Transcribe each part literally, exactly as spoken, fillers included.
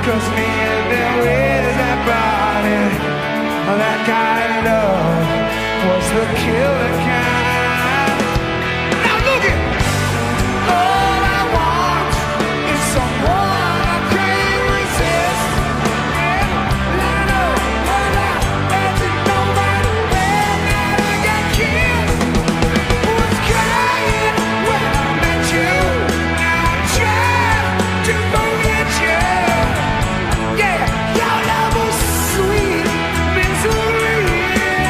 Cause me and there with that body, that kind of love was the killer kind. Now look it! All I want is someone I can't resist. And I know what I had to know right away that I got killed. Was crying when I met you. Now I'm trying to forget you. Yeah, your love was sweet misery.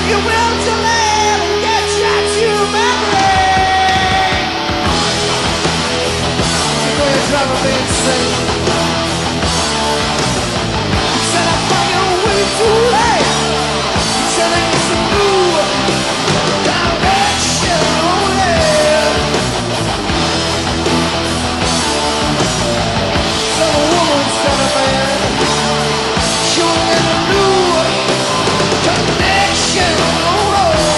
you will to live and get shot to memory. You know you're driving me insane. You said I found you way too late. You said I need some new direction only. Some woman said a man showing a new connection only.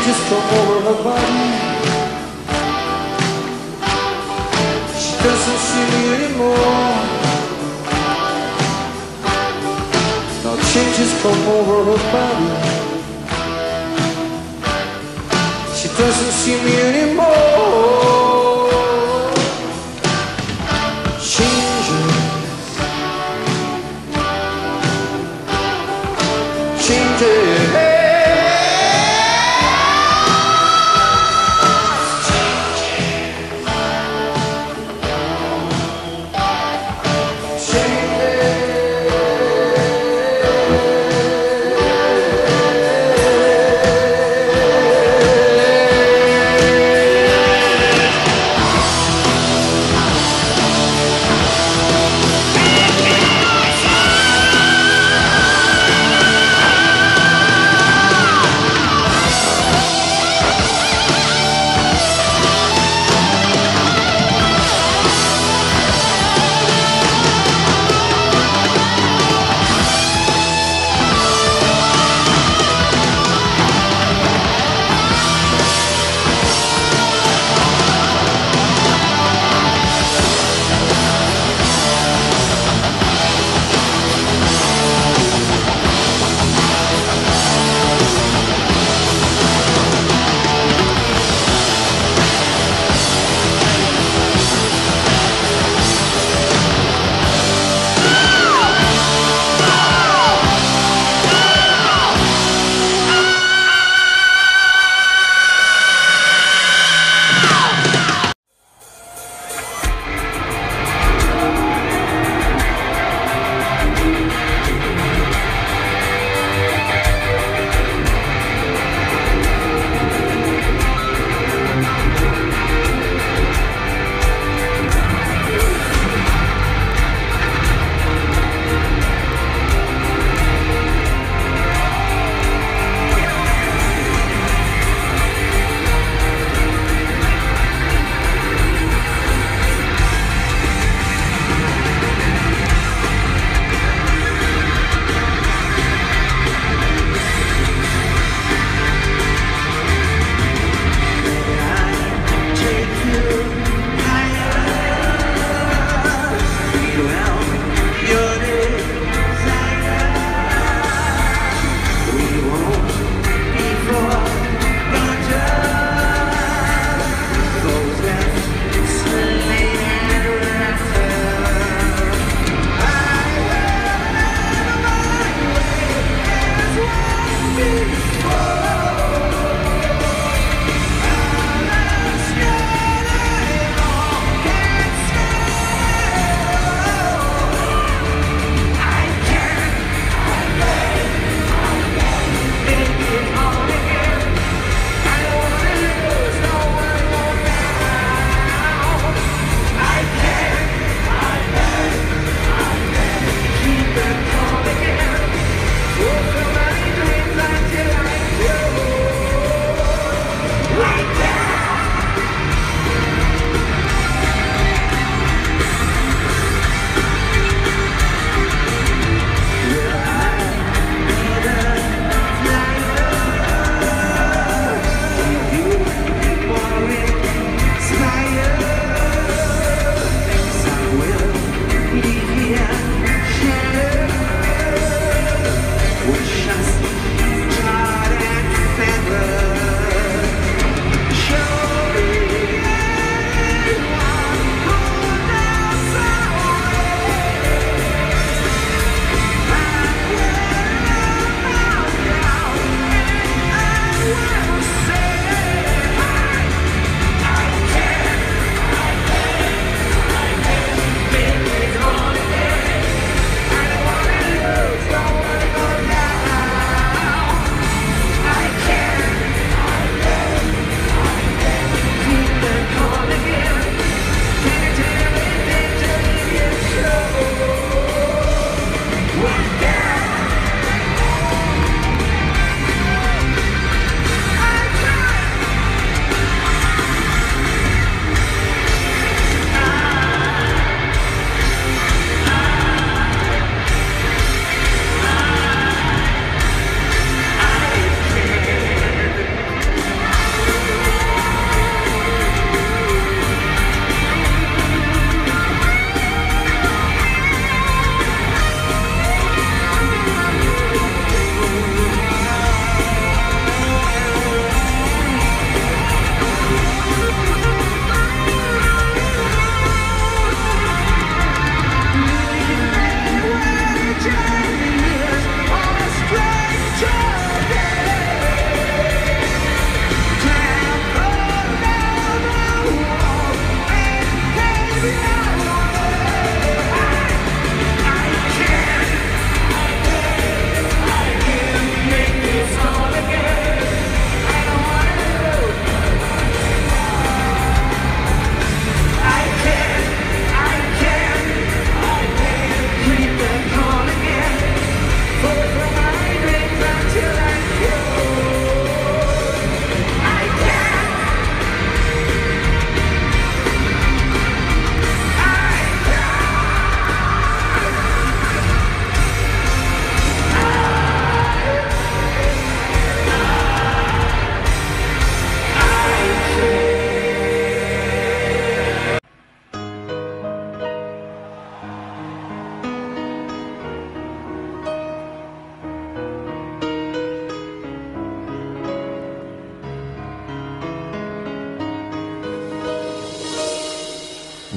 changes come over her body. She doesn't see me anymore. Now changes come over her body. She doesn't see me anymore. Changes, changes.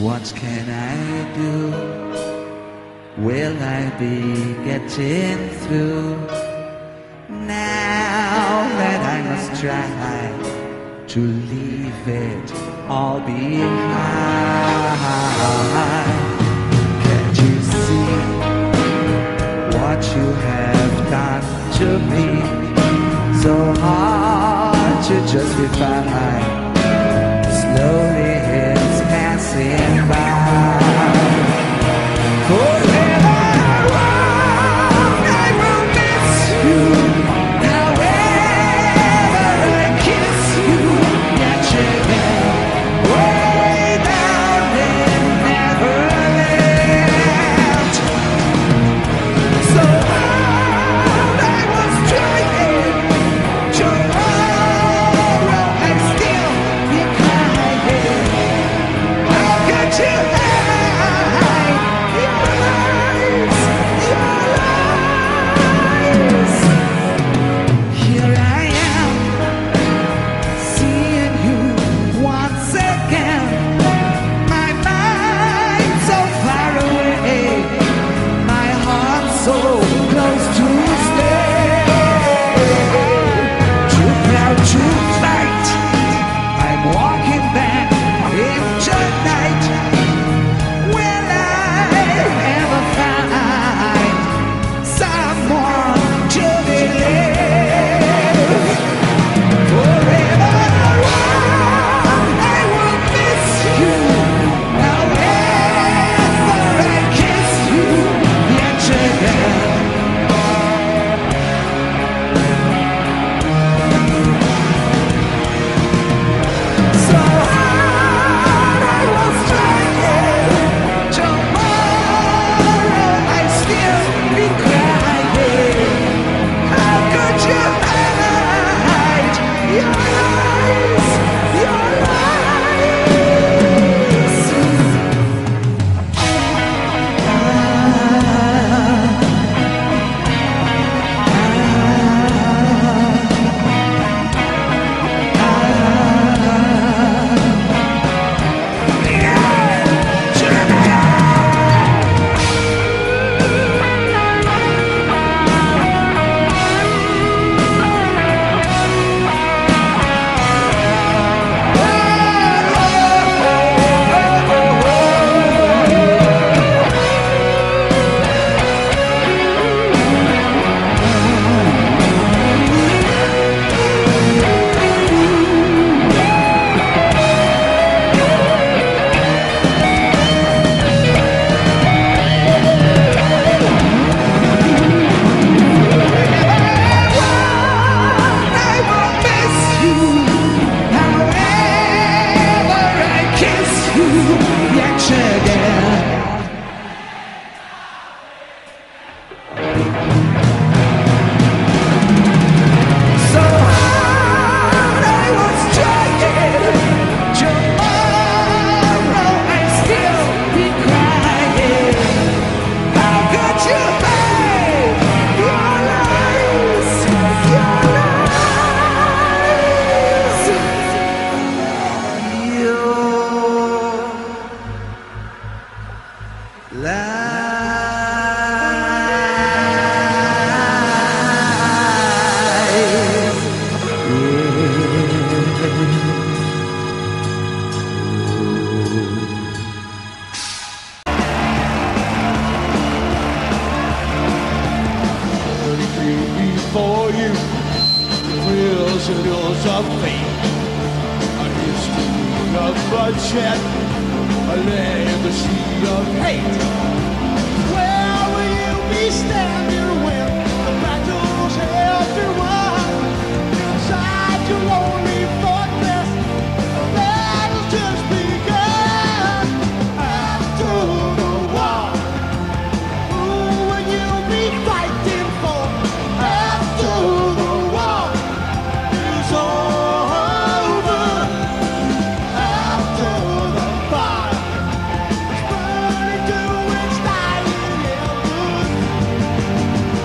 What can I do? Will I be getting through? Now that I must try to leave it all behind. Can't you see what you have done to me? So hard to justify. Slowly it's passing by. Forever I will miss you. However I kiss you, yet you get way down in Neverland. So hard I was trying. Tomorrow I still be crying. How could you hide your lies, your lies? Here I am, seeing you once again. My mind so far away, my heart so close to stay. Too proud to fight, I'm walking back into night. Will I ever find someone to believe? Forever I will miss you. However I kiss you, yet again. So hard I was trying. Tomorrow I still be crying. How could you hide your lies, your lies? I will miss you. However I kiss you, yet again. So hard I was trying. Tomorrow I still be crying. How could you hide your lies, your lies, your lies? Before you, prisoners of fate, a history of bloodshed, a legacy of hate. Where will you be standing when the battle's held to won? Inside your lonely fortress, the battle's just begun. After the war, who will you be fighting for? After the war is over, after the fire is burning to its dying embers,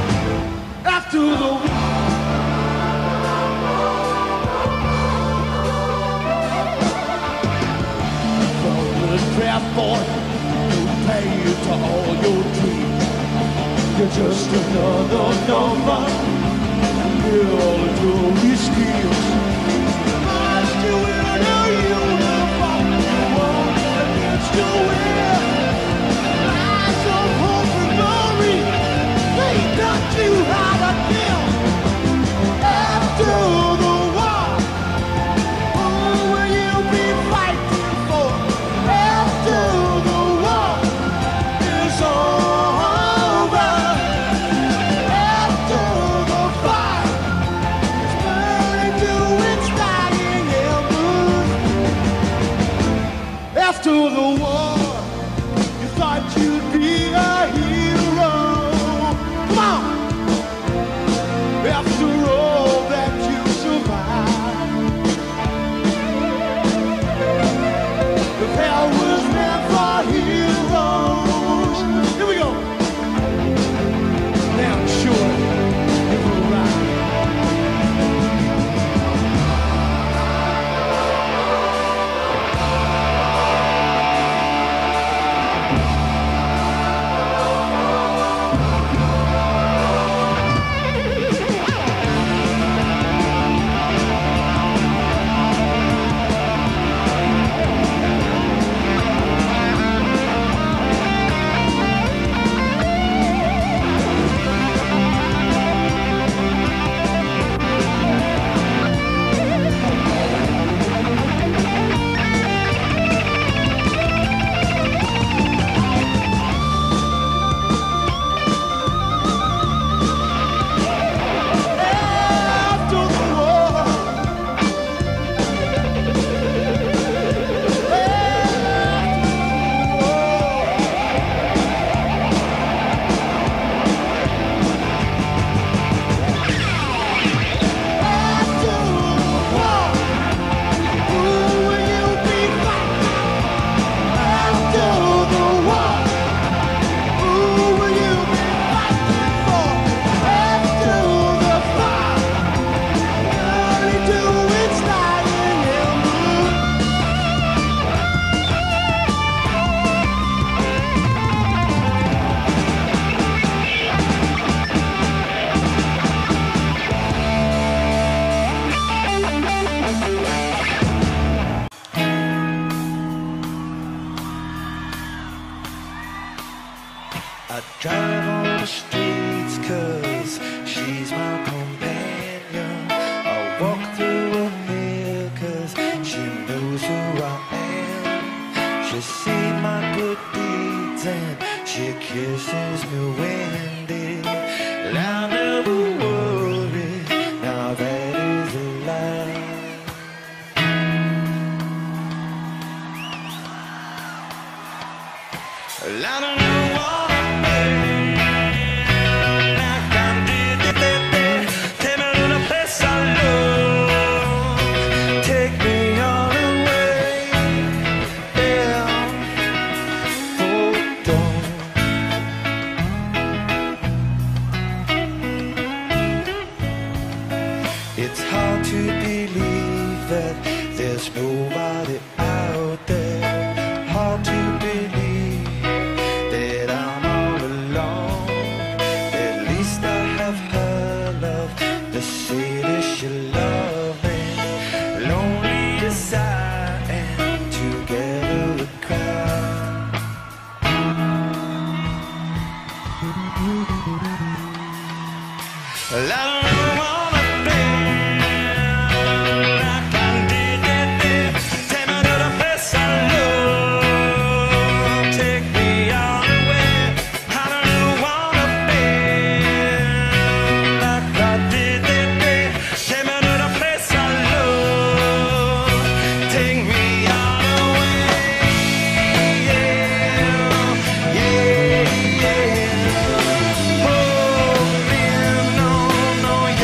your number. With all of your skills. March to where you will fight the war against your will. Rise of hope and glory. They taught you how to kill. After the war, who will you be fighting for? After the war is over. After the fire is burning to its dying embers. After the war, you thought you'd be a hero. Come on! After all that you survived, if hell was meant for heroes, here we go. Now sure, it will ride. After the war, after the war, who will you be fighting? After the war, who will you be fighting for? After the fire, burning to its dying embers. I drive on the streets cause she's my companion. I walk through a hill cause she knows who I am. She sees my good deeds and she kisses me when they I never worry, now that is a lie. I don't know what it's hard to believe that there's nobody out there. Hard to believe that I'm all alone. At least I have her love, the city she loved me. Lonely as I am, together we cry. Well, I don't know what yeah, yeah. Oh, yeah, no, no,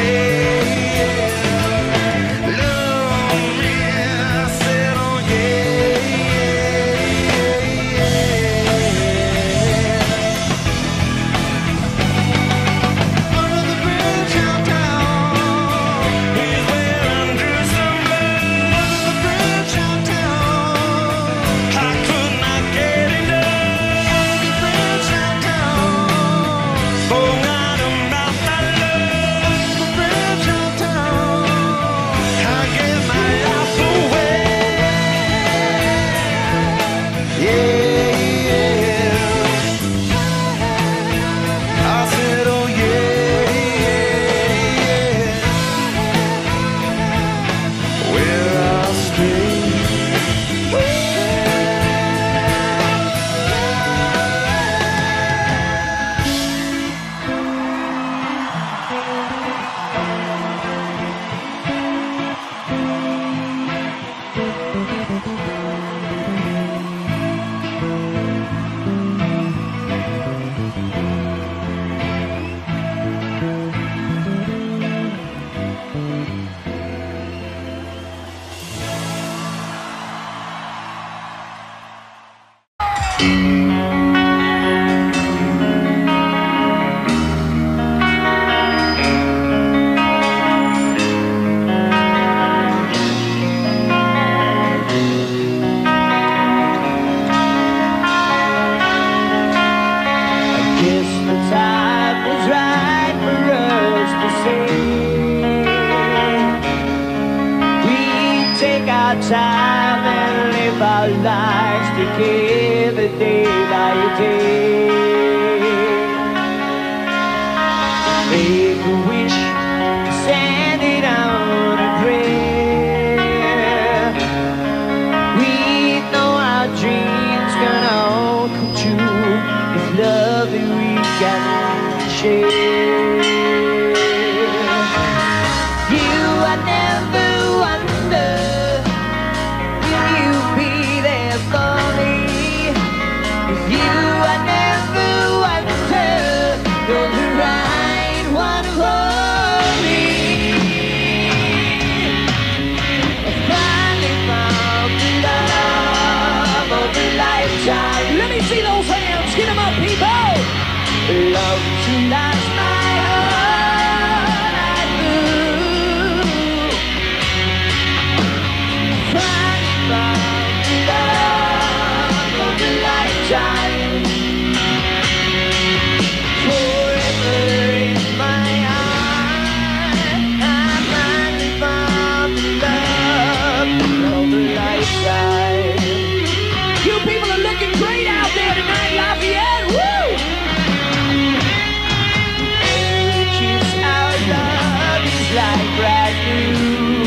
our time and live our lives together day by day. Make a wish, send it on a prayer. We know our dreams gonna all come true. It's love that we can share. You, I never wonder, will you be there for me? With you, I never wonder, you're the right one for me. I finally found the love of a lifetime. Let me see those hands, get them up, people. Love to last my whole life through. Finally found the love of a lifetime. Forever in my heart, I finally found the love of a lifetime. You people are looking great out there tonight, Lafayette. Woo! Like brand new,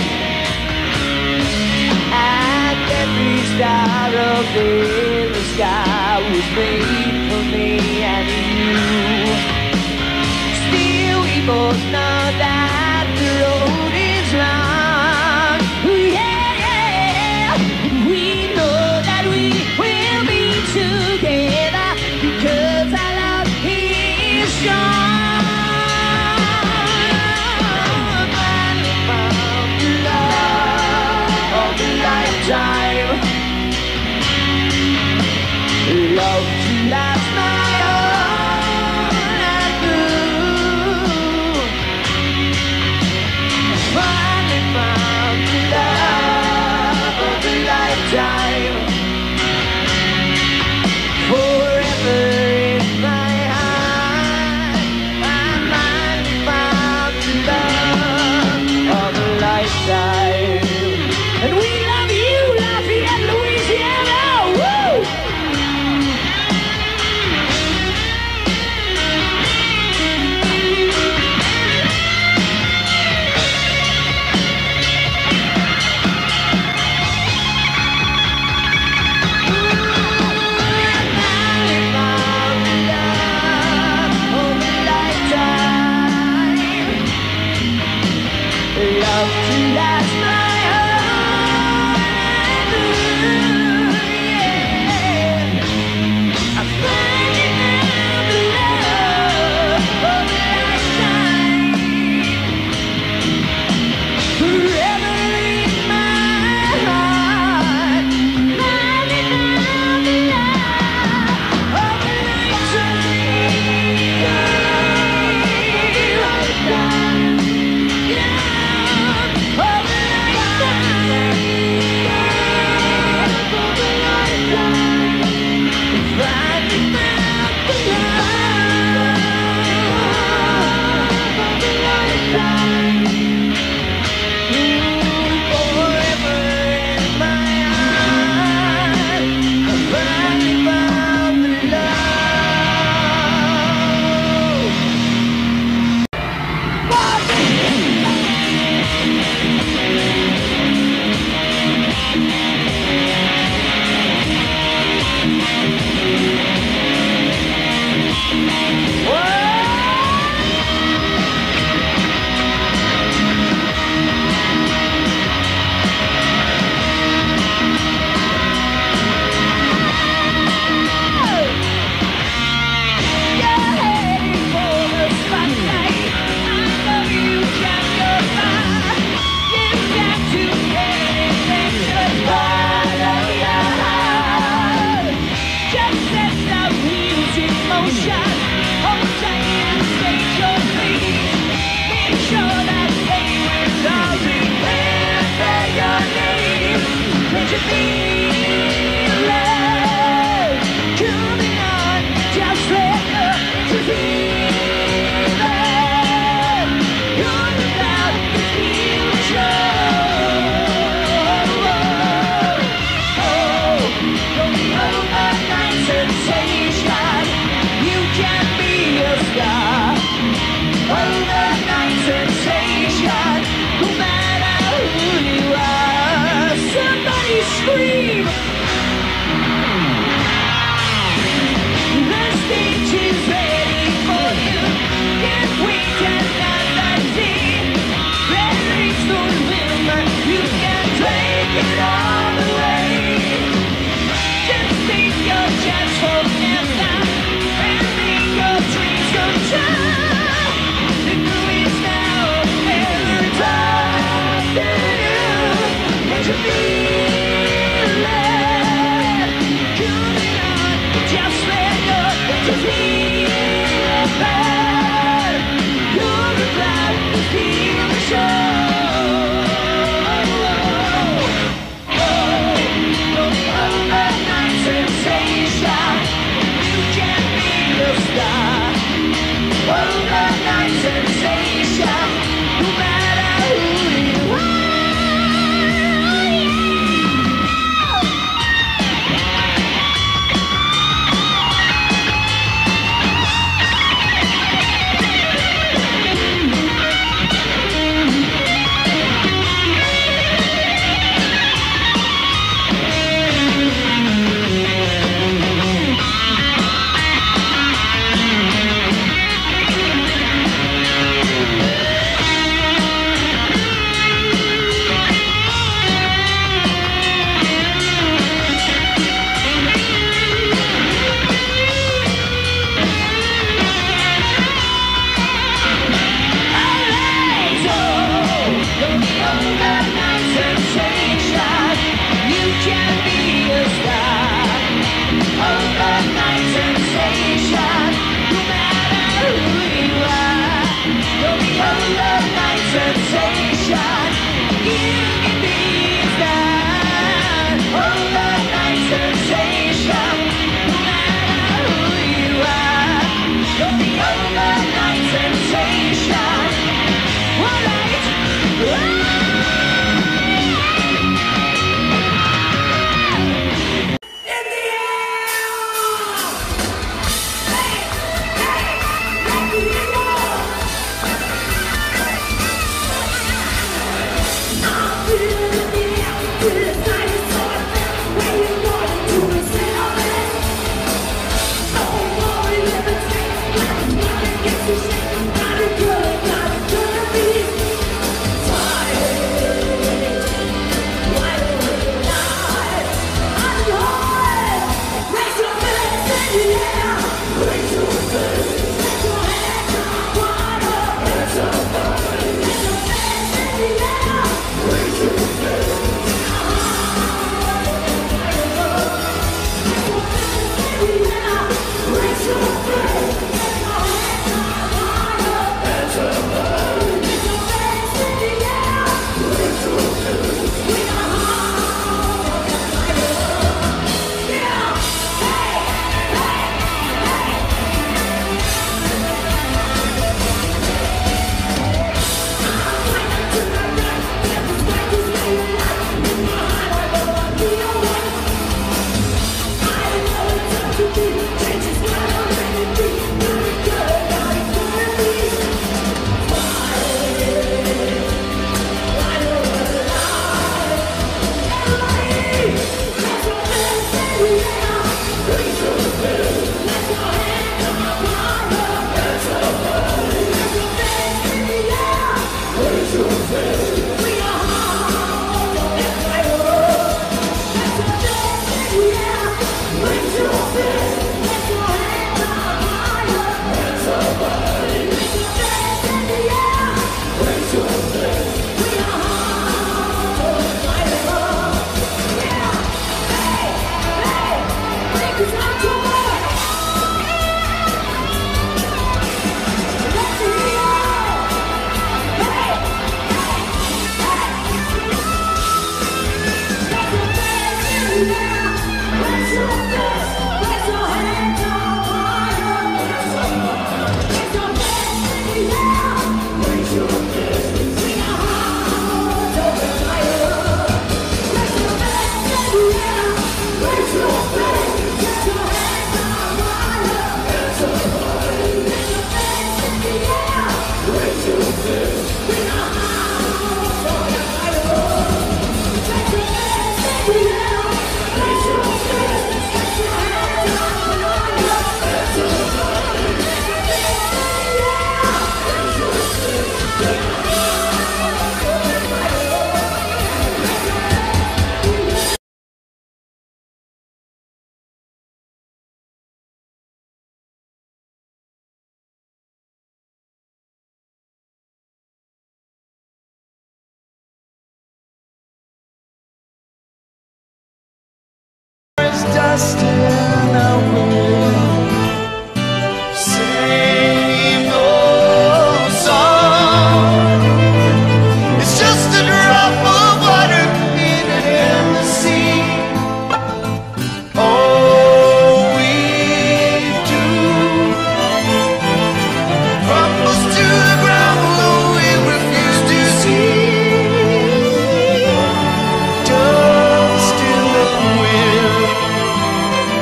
and every star up in the sky was made for me and you. Still we both know that the road is long. Yeah, yeah. We know that we will be together because our love is strong. Time. Love to last my whole life through. Finally found the love of a lifetime. Forever in my heart, I finally found the love of a lifetime. And we love you, Lafayette, Louisiana. Woo! Finally found the love of a lifetime. Love to last my Oh, Dust in the wind, same old song. It's just a drop of water in the sea. All we do crumbles to the ground below. We refuse to see. Dust in the wind.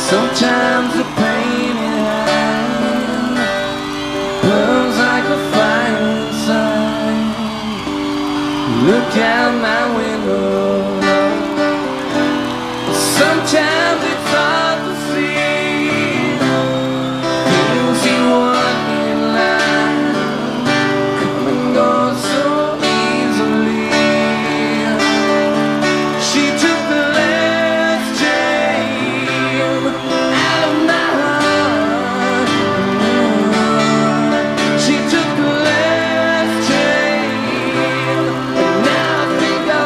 Sometimes the pain it hides burns like a fire inside. Look out my window. Sometimes it's hard to see things you want in life come and go so easily. She took the last chain out of my heart. She took the last chain, and now I think I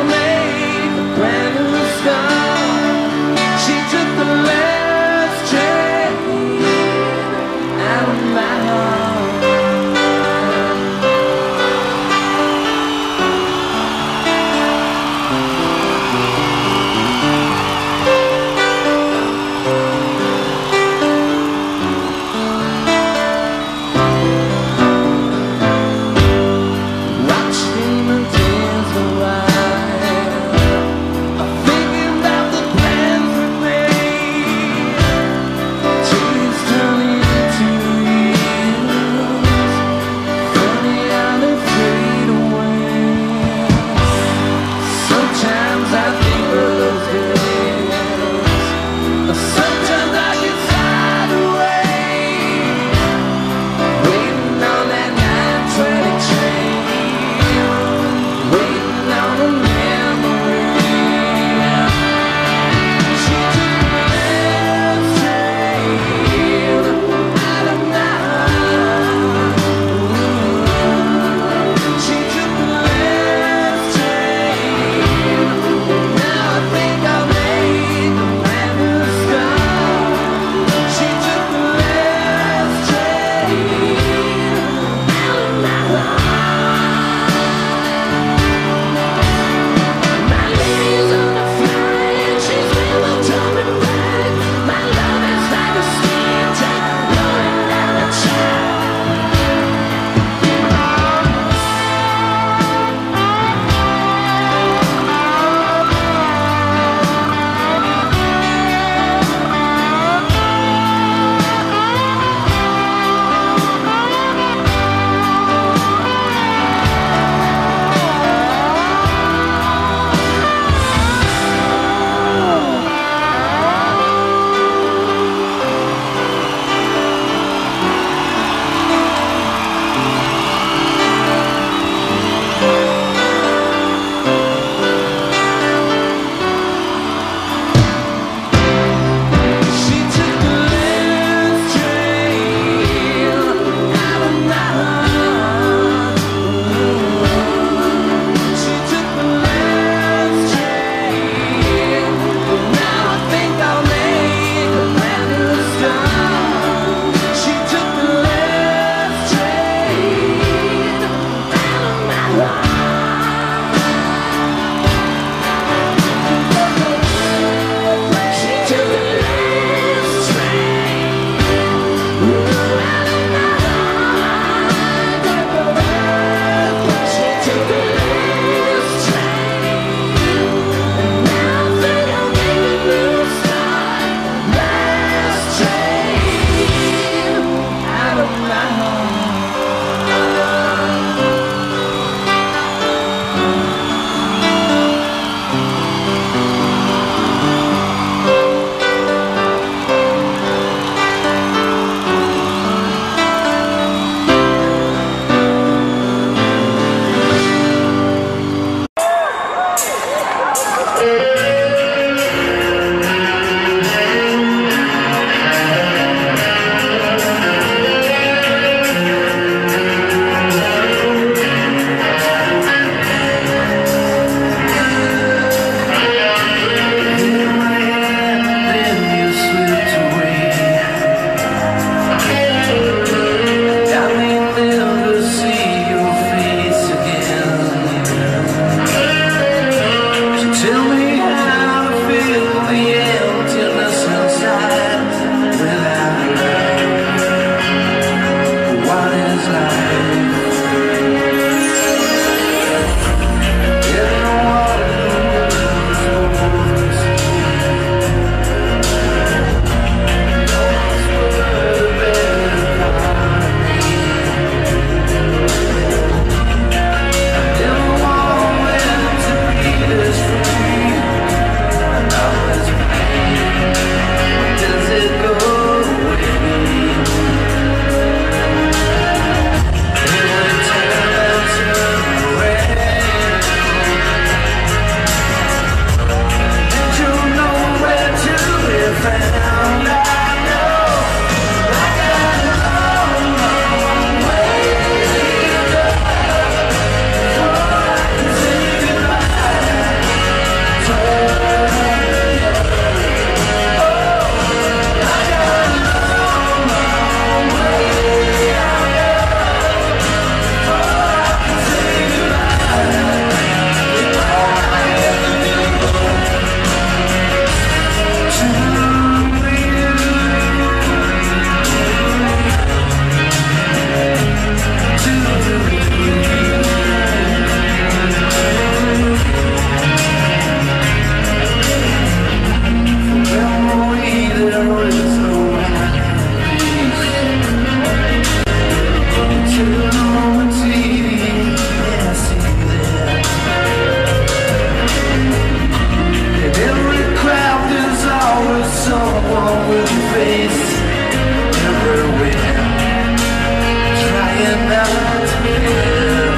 wall with your face everywhere, trying not to live.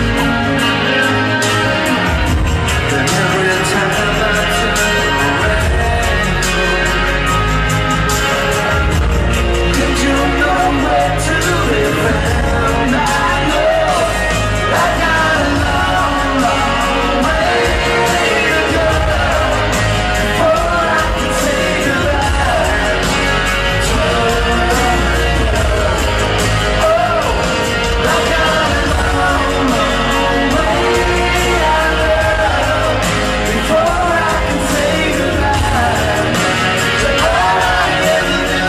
Then every time I turn around, and you know where to be found. I know I got a long, long way to go before I can say goodbye. So, oh, I got a long, long way I love before I can say goodbye. So all I ever do,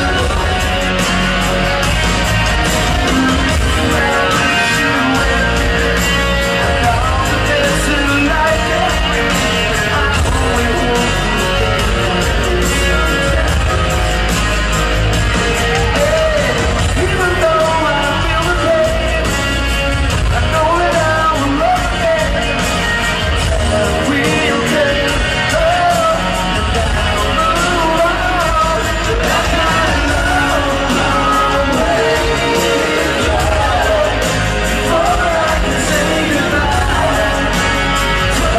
well, I wish you well, and all the best in life. I only want even though I feel the pain, I know that I will love again. And we'll take love down the road. I got a long, long way to go before I can say goodbye. So,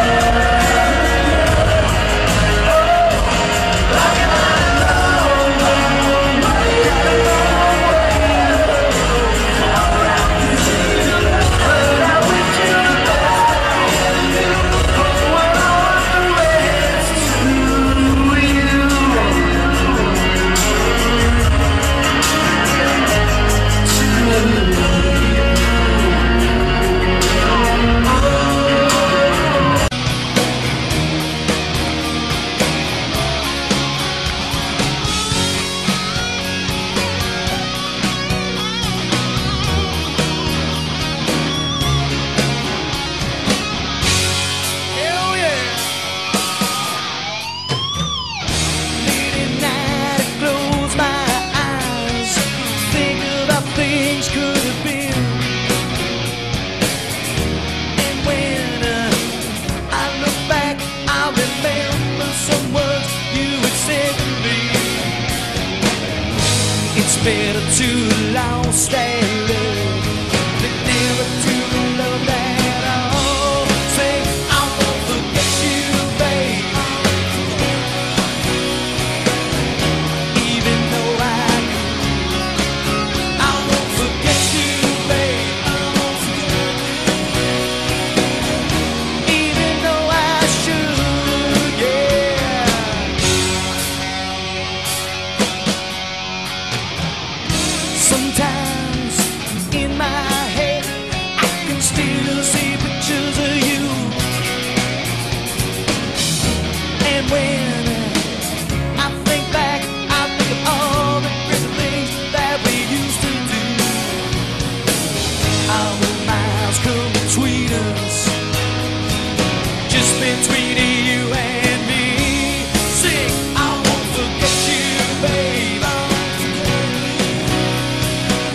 oh, I got a long, long way, long way to go before I can say goodbye. But I wish you the best. Oh, I want the best to you. Hell yeah. Late at night, I close my eyes, think about things could have been. And when uh, I look back, I remember some words you had said to me. It's better to lost and love than never to love at all. Say, I won't forget you, babe. Even though I I won't forget you, babe. Even though I should, yeah. Sometimes in my head I can still see pictures of you. And when I think back, I think of all the crazy things that we used to do. How the miles come between us, just between you and me. Sing, I won't forget you, babe.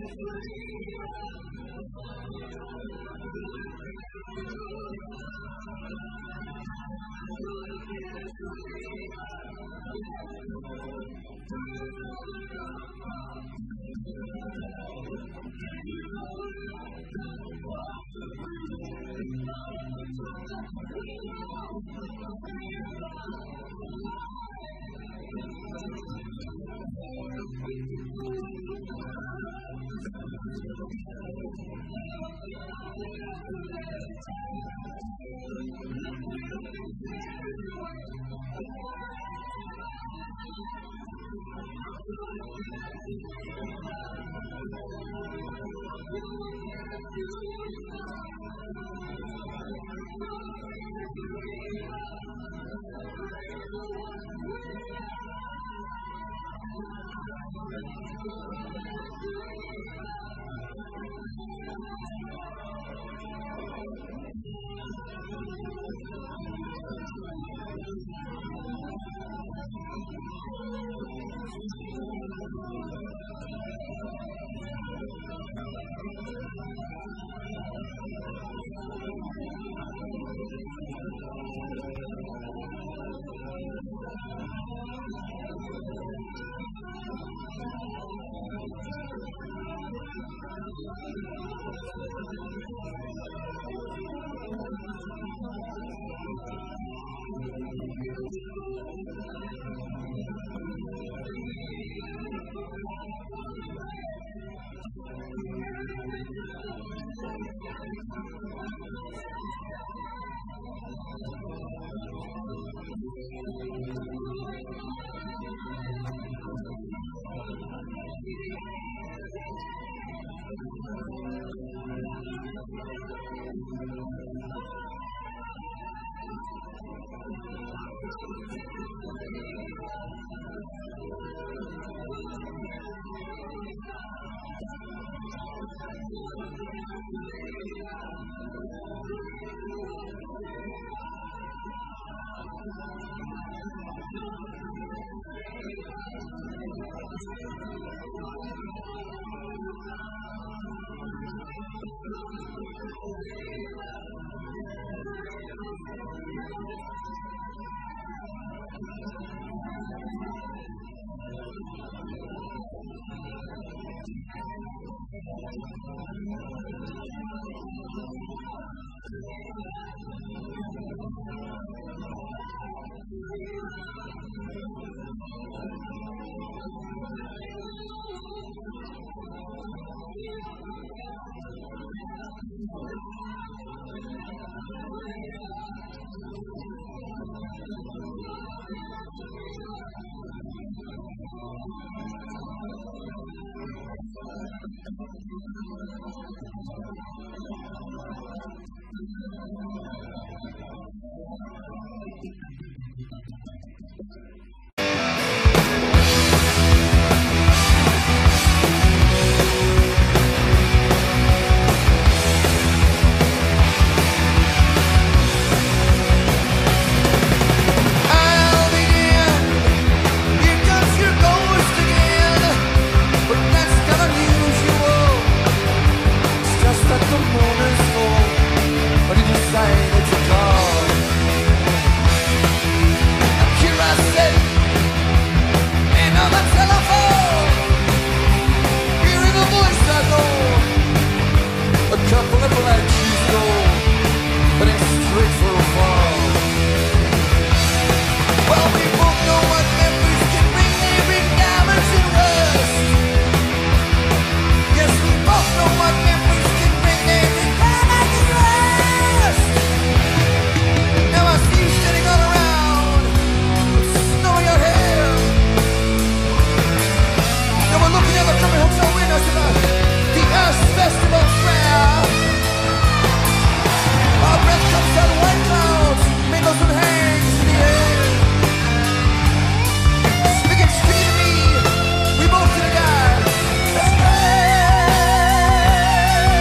Speaking to me, we both to the guy.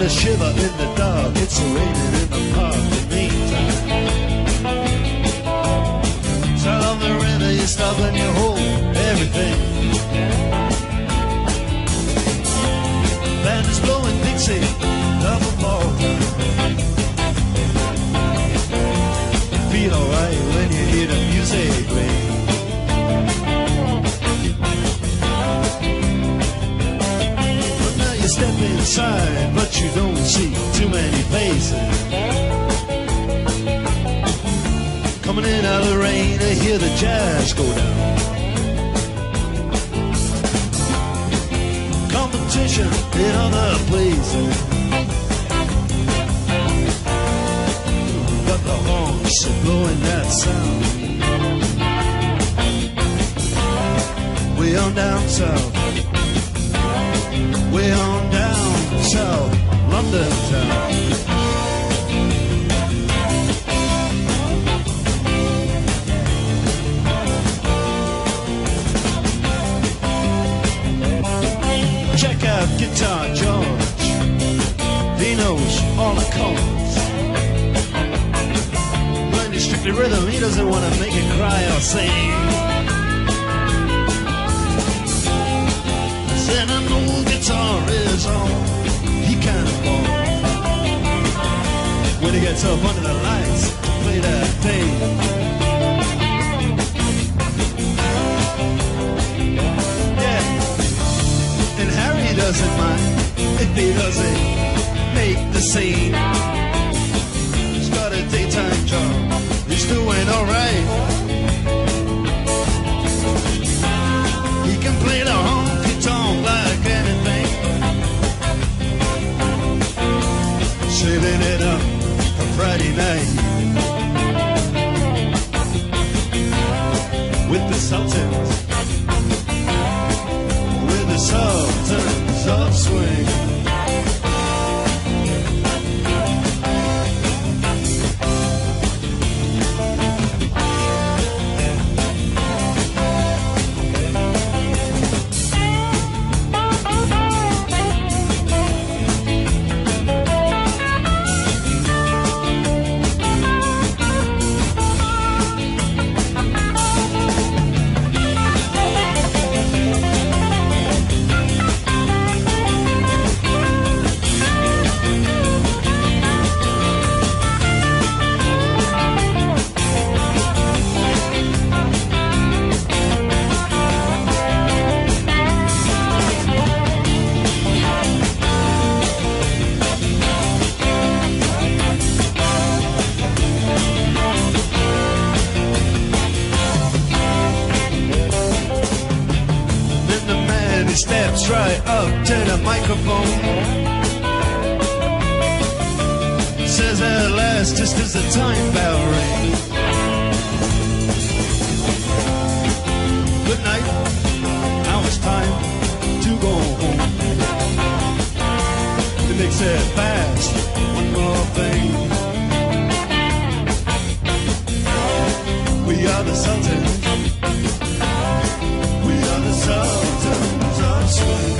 shiver in the dark. It's raining in the park. In the meantime, south of the river, you stop and you hold everything. Band is blowing Dixie, love of all time. Feel alright when you hear the music ring. But now you step inside, but you don't see too many faces. Coming in out of the rain to hear the jazz go down. Competition in other places, but the horns are blowing that sound. Way on down south, way on down south, London town. Check out Guitar George, he knows all the chords. When he's strictly rhythm, he doesn't want to make it cry or sing. Then an old guitar is on, he kind of falls. When he gets up under the lights to play that thing. Yeah, and Harry doesn't mind if he doesn't make the scene. He's got a daytime job, he's doing alright. He can play the honky-tonk like anything, saving it up for Friday night with the Sultans, with the Sultans of Swing. Steps right up to the microphone, says at last, just as the time bell rings, good night, now it's time to go home. The Nick said fast, one more thing, we are the Sultans, we are the Sultans of Swing.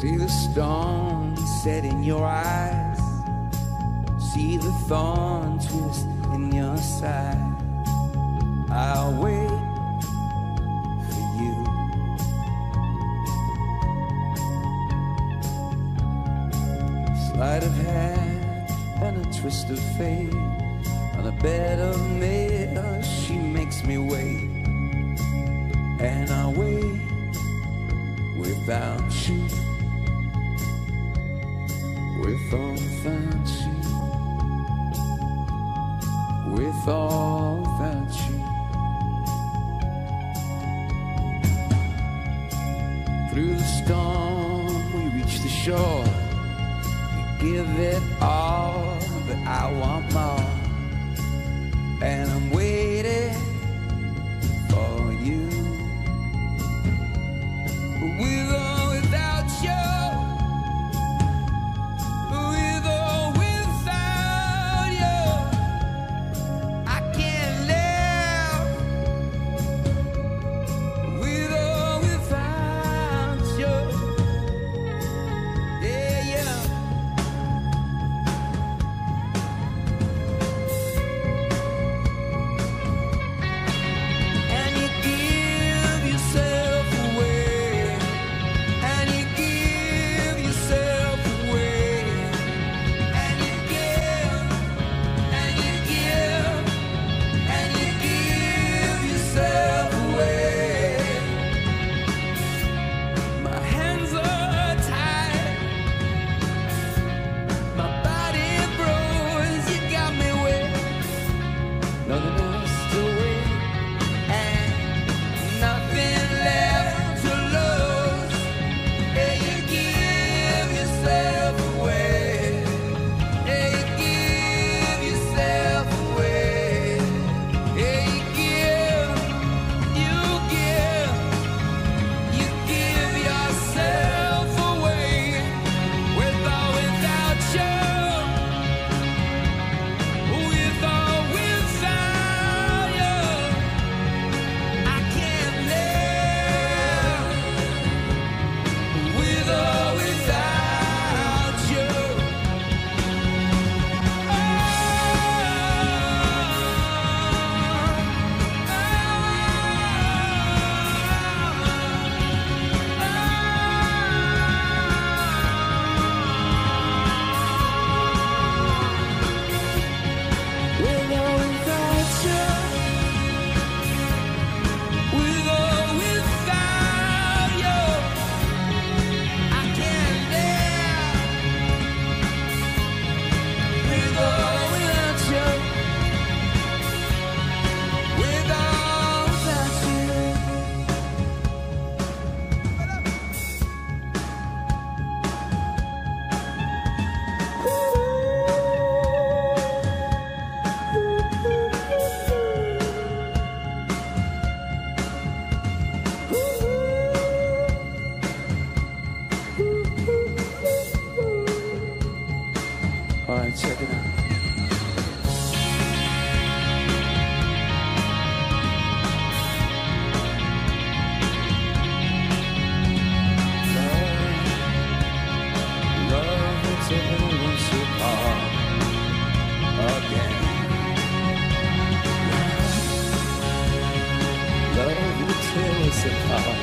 See the storm set in your eyes, see the thorn twist in your side. I'll wait for you. Sleight of hand and a twist of fate, on a bed of nails she makes me wait. And I'll wait without you, with or without you, with or without you. Through the storm we reach the shore, we give it all, but I want more. And I'm waiting for you, with or without you, with or without you. I can't live with or without you. Yeah, yeah. And you give yourself away, and you give yourself away, and you give, and you give, and you give yourself away. My hands are tied, my body froze. You got me wet, nothing else to wait, and nothing left to lose. Yeah, you give yourself away. Yeah, you give yourself away. Yeah, you give, you give, you give yourself away, with or without you, with or without you. I can't live with or without you. With or without you, with or without you, I can't live with or without you, with or without you. All right, check it out. Love, love will tear us apart again. Love will tear us apart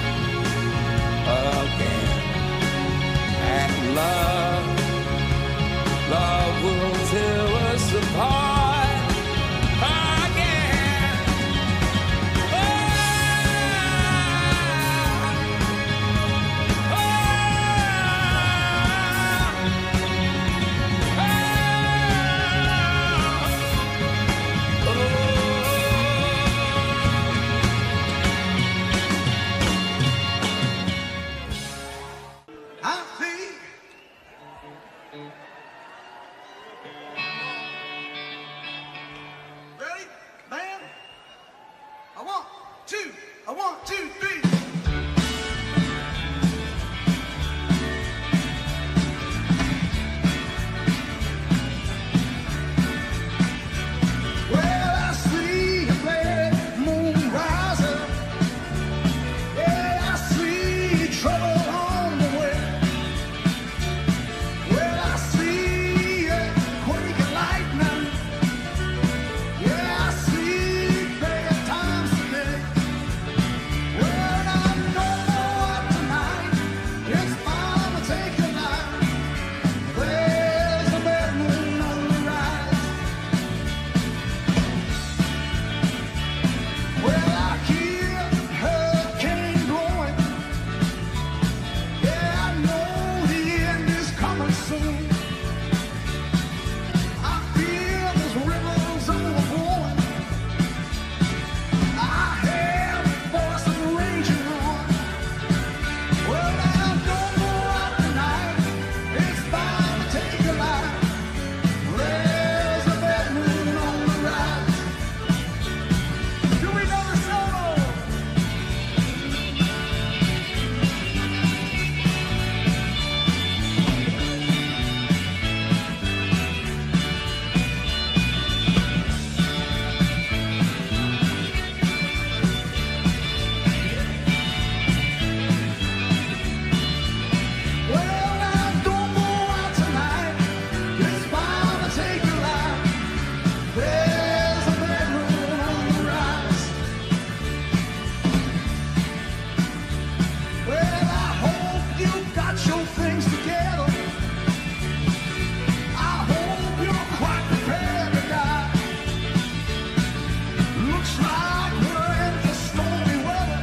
again. And love, love will tear us apart again. Oh, oh, oh, oh. your things together. I hope you're quite prepared to die. Looks like we're in for stormy weather.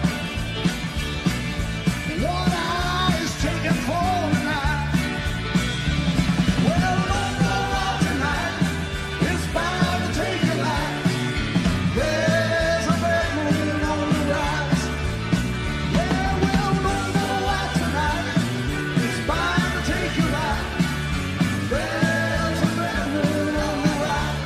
One eye is taken for tonight. Well, don't go out tonight. It's bound to take your life. There's a red moon on the rise. Yeah, well, don't go out tonight. It's bound to take your life. There's a red moon on the rise.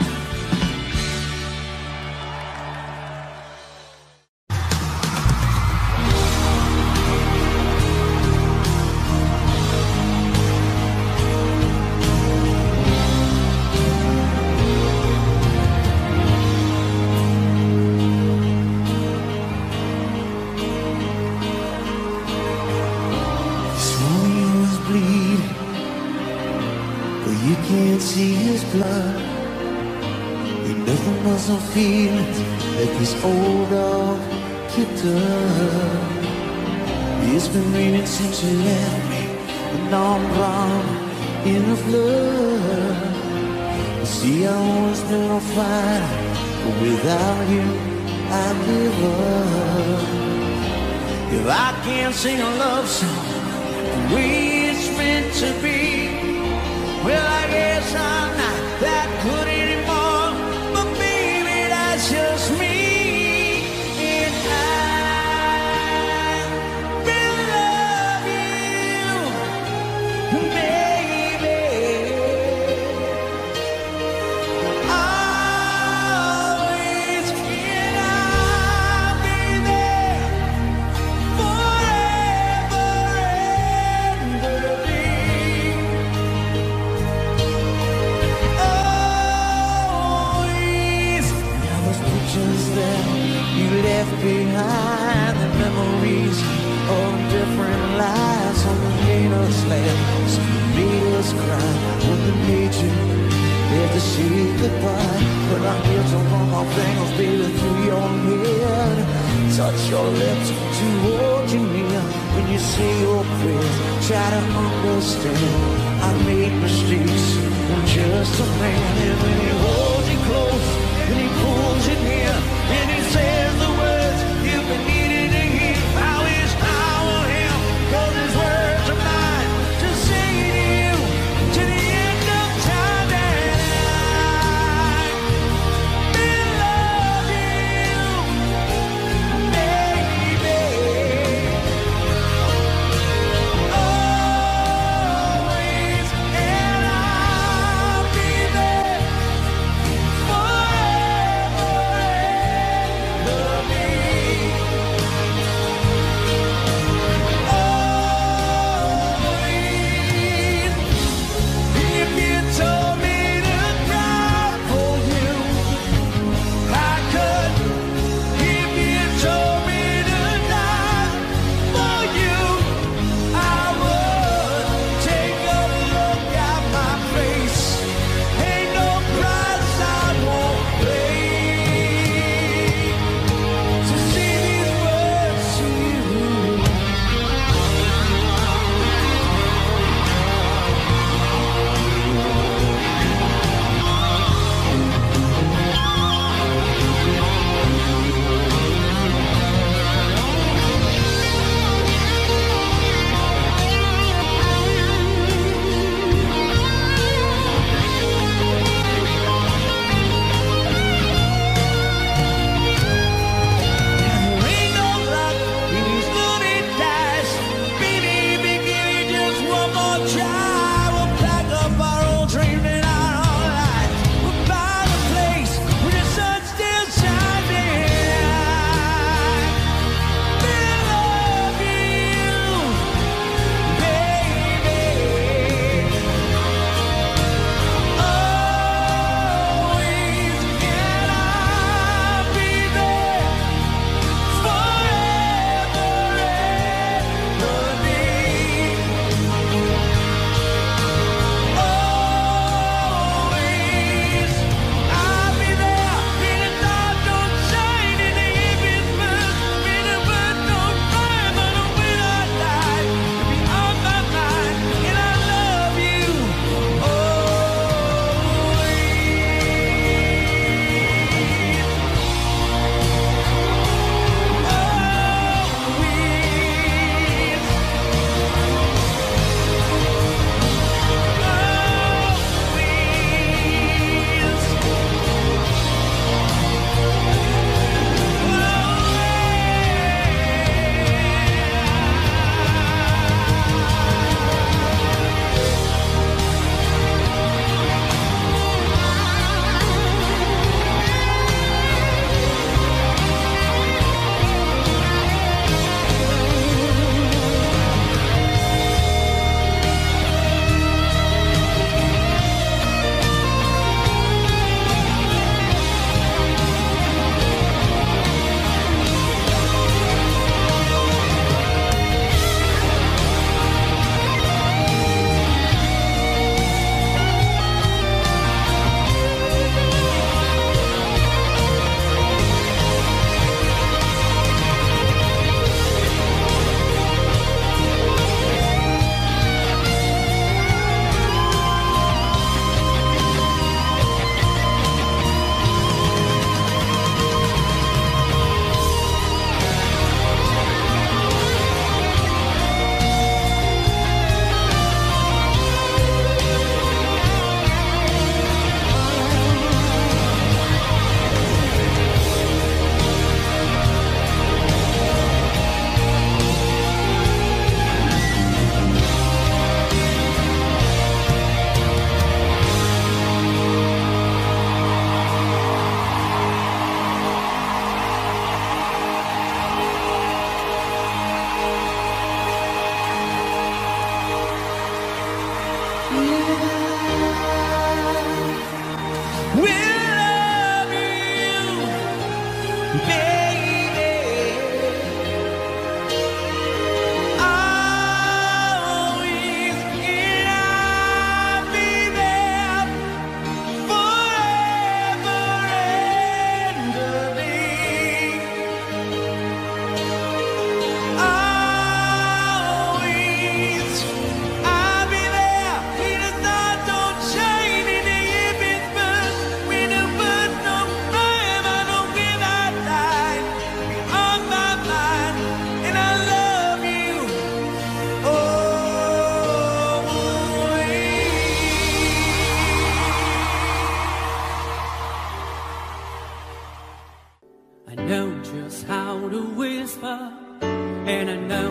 His bleed, but you can't see his blood. Ain't nothing but some feelings that this old dog kicked up. It's been raining since you left me, and now I'm drowned in the flood. You see, I've always been on fire, but without you, I'd give up. If I can't sing a love song the way it's meant to be, well, I guess I'm not that good anymore. But baby, that's just me. And I will love you, baby. Always, and I'll be there forever and a day. Always. Now those pictures that you left behind, the memories of different lives, some made us laugh, some made us cry, when the nature had to say goodbye. But I'm here to run my fingers, baby, through your head, touch your lips to hold you near. When you say your prayers, try to understand. I made mistakes, I'm just a man. And when he holds you close, and he pulls you near, and he says the words you've been needing to hear, I wish I were him, 'cause his words are mine to say to you, to the end of time. And I will love you, baby. Always, and I'll be there forever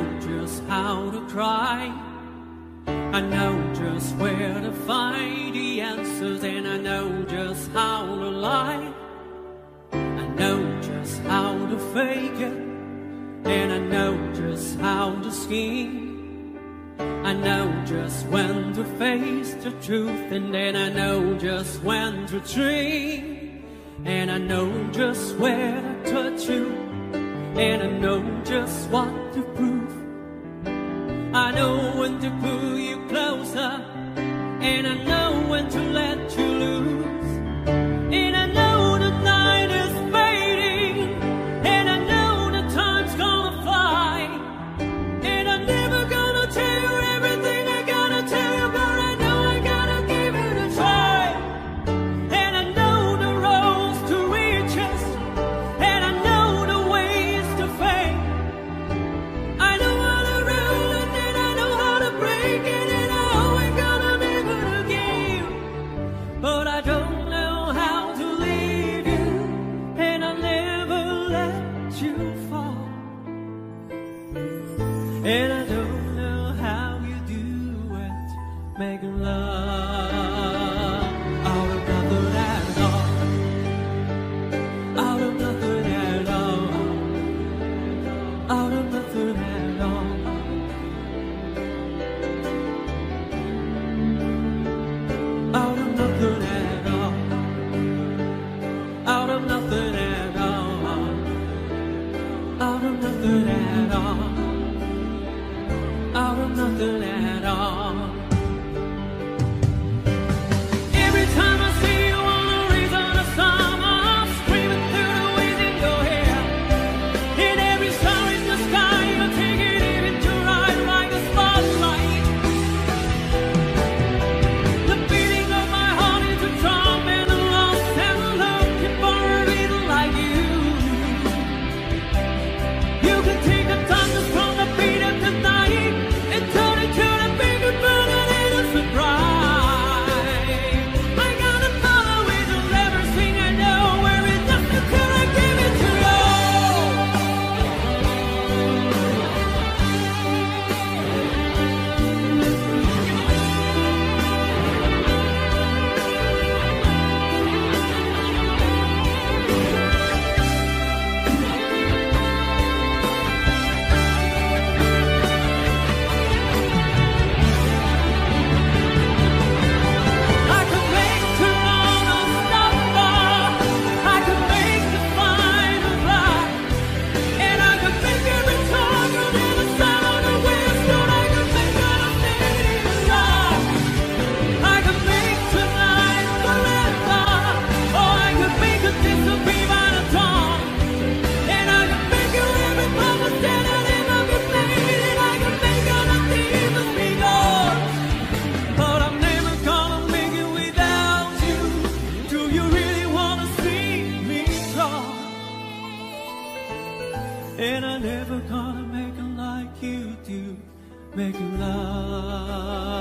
just how to cry. I know just where to find the answers, and I know just how to lie. I know just how to fake it, and I know just how to scheme. I know just when to face the truth, and then I know just when to dream. And I know just where to touch you, and I know just what to prove. I know when to pull you closer, and I know when to let you loose. And I know the night is fading, and I know the time's gonna fly. And I'm never gonna tell you everything I gotta tell you, but I know I gotta give it a try. And I know the roads to riches, and I know the ways to fame. I know how to rule it, and I know how to break it, and I always gotta live it again. But I don't know how to leave you, and I'll never let you fall. And I don't know how you do it, making love out of nothing at all, out of nothing at all, out of nothing at all. Out of nothing at all, out of nothing at all, out of nothing at all, out of nothing at all. Every time I see you on the reason of summer, I'm screaming through the waves in your hair. In every star in the sky, you're taking it into ride like a spotlight. The beating of my heart is a drum, and I'm lost and looking for a reason like you. You can take the thunder from the beat of the night and turn it to the bigger, better than a surprise. I gotta follow it, I'll never sing, I know where it's just until I give it to you. I could make tomorrow stop, I could make the final fly, and I could make every target in the sound of west, and I could make anything alive. I could make tonight forever, or I could make it disappear by the dawn. And I could make you every promise that I never get made, and I could make all the demons be gone. But I'm never gonna make it without you. Do you really wanna see me try? And I'm never gonna make it like you do, making love